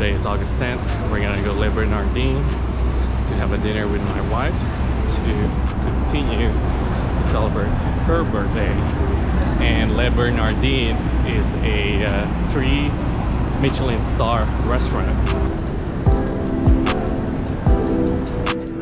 Today is August 10th. We're gonna go Le Bernardin to have a dinner with my wife to continue to celebrate her birthday. And Le Bernardin is a 3 Michelin star restaurant.